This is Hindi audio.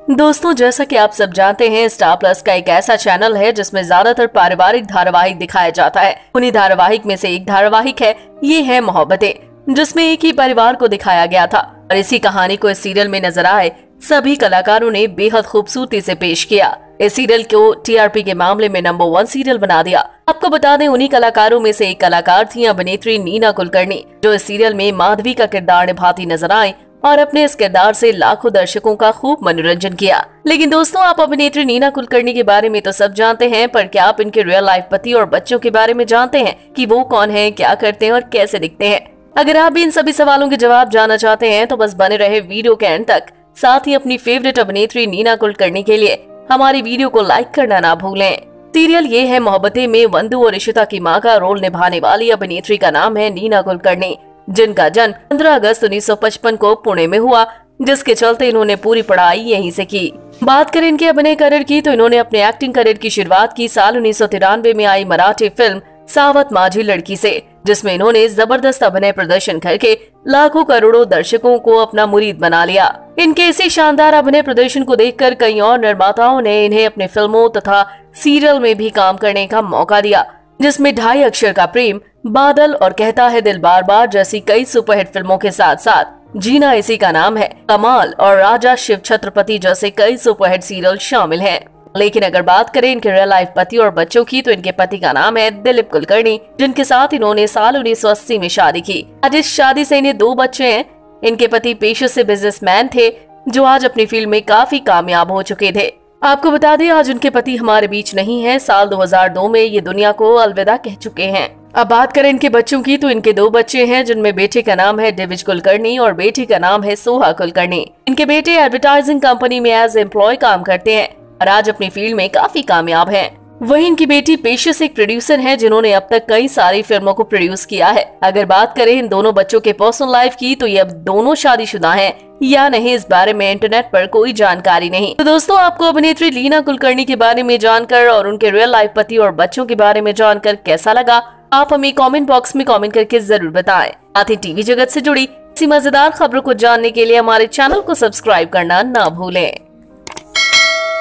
दोस्तों, जैसा कि आप सब जानते हैं, स्टार प्लस का एक ऐसा चैनल है जिसमें ज्यादातर पारिवारिक धारावाहिक दिखाया जाता है। उन्हीं धारावाहिक में से एक धारावाहिक है ये है मोहब्बतें, जिसमें एक ही परिवार को दिखाया गया था और इसी कहानी को इस सीरियल में नजर आए सभी कलाकारों ने बेहद खूबसूरती से पेश किया। इस सीरियल को टीआरपी के मामले में नंबर 1 सीरियल बना दिया। आपको बता दें, उन्हीं कलाकारों में से एक कलाकार थी अभिनेत्री नीना कुलकर्णी, जो इस सीरियल में माधवी का किरदार निभाती नजर आई और अपने इस किरदार से लाखों दर्शकों का खूब मनोरंजन किया। लेकिन दोस्तों, आप अभिनेत्री नीना कुलकर्णी के बारे में तो सब जानते हैं, पर क्या आप इनके रियल लाइफ पति और बच्चों के बारे में जानते हैं कि वो कौन है, क्या करते हैं और कैसे दिखते हैं? अगर आप भी इन सभी सवालों के जवाब जानना चाहते हैं तो बस बने रहे वीडियो के एंड तक। साथ ही अपनी फेवरेट अभिनेत्री नीना कुलकर्णी के लिए हमारी वीडियो को लाइक करना ना भूलें। सीरियल ये है मोहब्बतें में वंदु और इशिता की मां का रोल निभाने वाली अभिनेत्री का नाम है नीना कुलकर्णी, जिनका जन्म 15 अगस्त 1955 को पुणे में हुआ, जिसके चलते इन्होंने पूरी पढ़ाई यहीं से की। बात करें इनके अभिनय करियर की तो इन्होंने अपने एक्टिंग करियर की शुरुआत की साल 1993 में आई मराठी फिल्म सावत माझी लड़की से, जिसमें इन्होंने जबरदस्त अभिनय प्रदर्शन करके लाखों करोड़ों दर्शकों को अपना मुरीद बना लिया। इनके इसी शानदार अभिनय प्रदर्शन को देखकर कई और निर्माताओं ने इन्हें अपने फिल्मों तथा सीरियल में भी काम करने का मौका दिया, जिसमें 2.5 अक्षर का प्रेम, बादल और कहता है दिल बार बार जैसी कई सुपरहिट फिल्मों के साथ साथ जीना इसी का नाम है, कमाल और राजा शिव छत्रपति जैसे कई सुपरहिट सीरियल शामिल हैं। लेकिन अगर बात करें इनके रियल लाइफ पति और बच्चों की तो इनके पति का नाम है दिलीप कुलकर्णी, जिनके साथ इन्होंने साल 1980 में शादी की। आज इस शादी से इन्हें 2 बच्चे हैं। इनके पति पेशे से बिजनेसमैन थे, जो आज अपनी फील्ड में काफी कामयाब हो चुके थे। आपको बता दें, आज उनके पति हमारे बीच नहीं है। साल 2002 में ये दुनिया को अलविदा कह चुके हैं। अब बात करें इनके बच्चों की तो इनके 2 बच्चे हैं, जिनमें बेटे का नाम है दिविज कुलकर्णी और बेटी का नाम है सोहा कुलकर्णी। इनके बेटे एडवर्टाइजिंग कंपनी में एज एम्प्लॉय काम करते हैं और आज अपनी फील्ड में काफी कामयाब हैं। वहीं इनकी बेटी पेशे से एक प्रोड्यूसर हैं, जिन्होंने अब तक कई सारी फिल्मों को प्रोड्यूस किया है। अगर बात करें इन दोनों बच्चों के पर्सनल लाइफ की तो ये अब दोनों शादीशुदा हैं या नहीं, इस बारे में इंटरनेट पर कोई जानकारी नहीं। तो दोस्तों, आपको अभिनेत्री नीना कुलकर्णी के बारे में जानकर और उनके रियल लाइफ पति और बच्चों के बारे में जानकर कैसा लगा, आप हमें कमेंट बॉक्स में कमेंट करके जरूर बताएं। साथ ही टीवी जगत से जुड़ी इसी मजेदार खबरों को जानने के लिए हमारे चैनल को सब्सक्राइब करना ना भूलें।